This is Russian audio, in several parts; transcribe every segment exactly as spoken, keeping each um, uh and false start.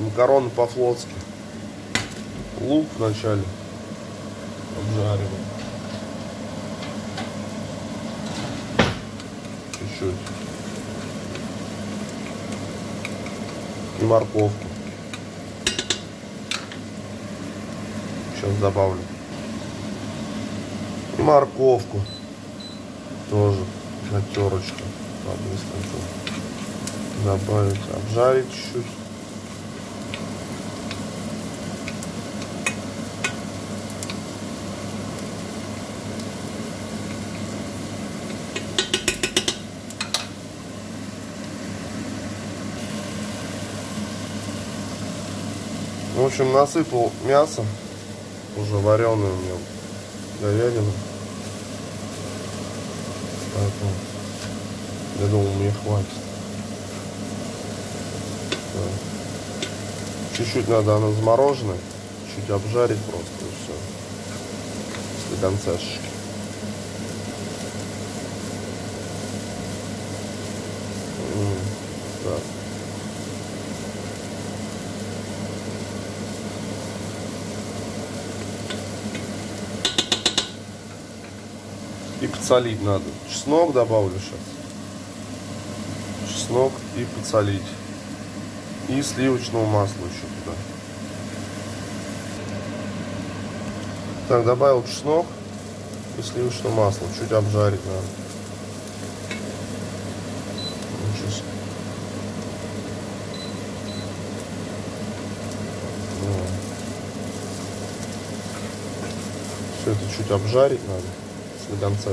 макароны по-флотски. Лук вначале обжариваем. Чуть-чуть. И морковку. Сейчас добавлю. И морковку. Тоже на терочку. Быстренько добавить. Обжарить чуть-чуть. В общем, насыпал мясо, уже вареное у меня, говядину. Поэтому я думал, мне хватит. Чуть-чуть надо, оно замороженное, чуть обжарить просто и все. До концашечки. Так. И подсолить надо. Чеснок добавлю сейчас. Чеснок и подсолить. И сливочного масла еще туда. Так, добавил чеснок и сливочное масло. Чуть обжарить надо. Сейчас. Все это чуть обжарить надо. До конца.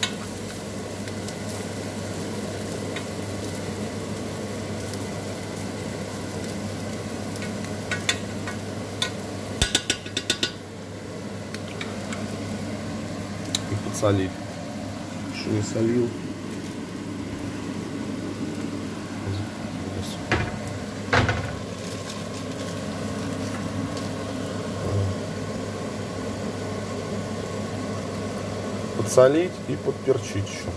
И подсолить. Еще не солил. Подсолить и подперчить еще.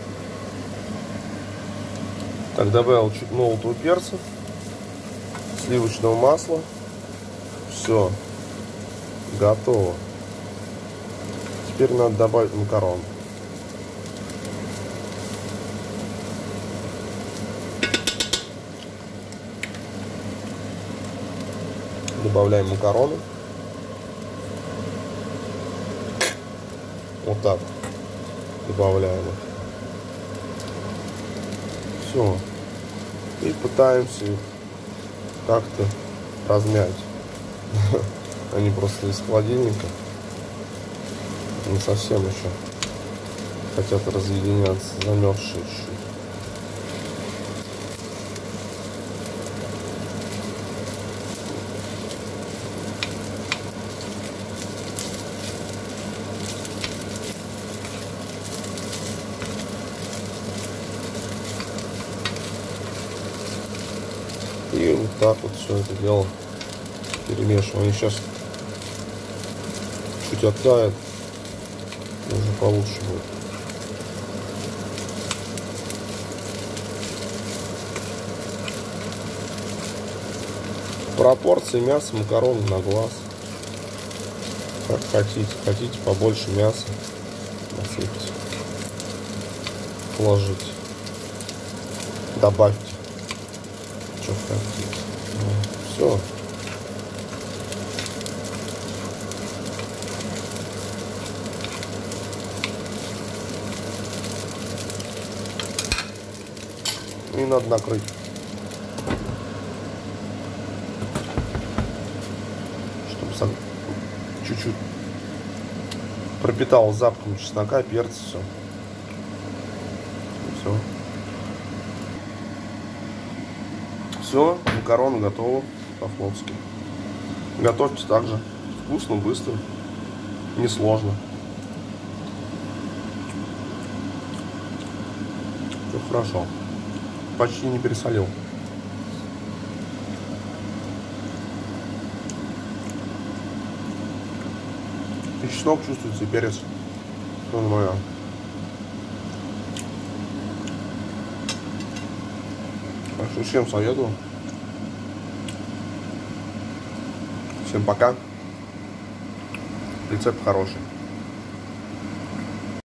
Так, добавил чуть молотого перца, сливочного масла. Все, готово. Теперь надо добавить макарон. Добавляем макароны. Вот так добавляем их. Все. И пытаемся их как-то размять. Они просто из холодильника. Не совсем еще хотят разъединяться, замерзшие чуть-чуть. И вот так вот все это дело перемешиваем. Они сейчас чуть оттают, уже получше будет. Пропорции мяса, макароны на глаз. Как хотите. Хотите побольше мяса, насыпьте, положите, добавьте. Что хотите. Все. И надо накрыть. Чтобы чуть-чуть пропитал запахом чеснока, перца, все. Все. Все, макароны готовы по-флотски. Готовьте также. Вкусно, быстро, несложно. Все хорошо. Почти не пересолил. И чеснок чувствуется, и перец. Все нормально. Так что всем советую. Всем пока. Рецепт хороший.